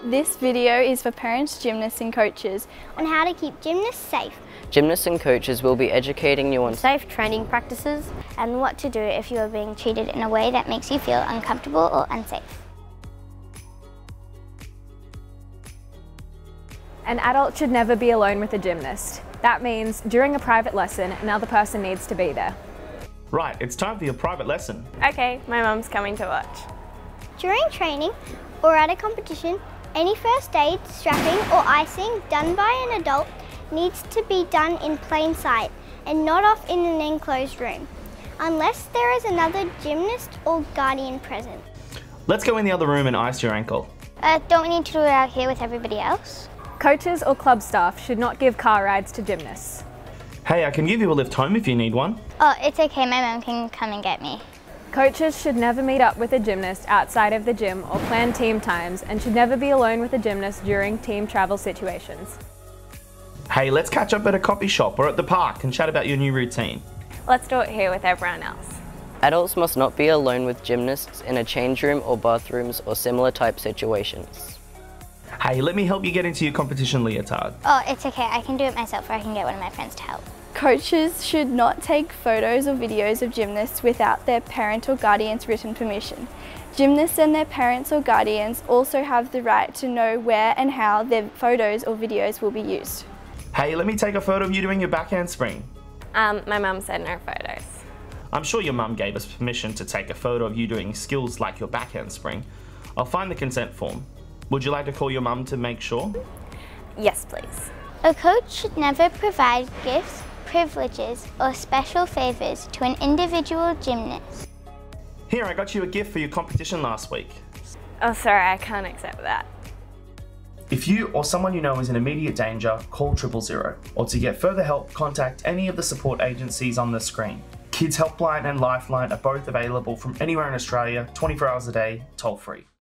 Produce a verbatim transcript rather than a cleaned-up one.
This video is for parents, gymnasts and coaches on how to keep gymnasts safe. Gymnasts and coaches will be educating you on safe training practices and what to do if you are being treated in a way that makes you feel uncomfortable or unsafe. An adult should never be alone with a gymnast. That means during a private lesson, another person needs to be there. Right, it's time for your private lesson. Okay, my mum's coming to watch. During training or at a competition, any first aid, strapping or icing done by an adult needs to be done in plain sight and not off in an enclosed room, unless there is another gymnast or guardian present. Let's go in the other room and ice your ankle. Uh, don't we need to do it out here with everybody else? Coaches or club staff should not give car rides to gymnasts. Hey, I can give you a lift home if you need one. Oh, it's okay, my mum can come and get me. Coaches should never meet up with a gymnast outside of the gym or plan team times and should never be alone with a gymnast during team travel situations. Hey, let's catch up at a coffee shop or at the park and chat about your new routine. Let's do it here with everyone else. Adults must not be alone with gymnasts in a change room or bathrooms or similar type situations. Hey, let me help you get into your competition leotard. Oh, it's okay, I can do it myself or I can get one of my friends to help. Coaches should not take photos or videos of gymnasts without their parent or guardian's written permission. Gymnasts and their parents or guardians also have the right to know where and how their photos or videos will be used. Hey, let me take a photo of you doing your backhand spring. Um, my mum said no photos. I'm sure your mum gave us permission to take a photo of you doing skills like your backhand spring. I'll find the consent form. Would you like to call your mum to make sure? Yes, please. A coach should never provide gifts, privileges or special favours to an individual gymnast. Here, I got you a gift for your competition last week. Oh, sorry, I can't accept that. If you or someone you know is in immediate danger, call triple zero. Or to get further help, contact any of the support agencies on the screen. Kids Helpline and Lifeline are both available from anywhere in Australia, twenty-four hours a day, toll free.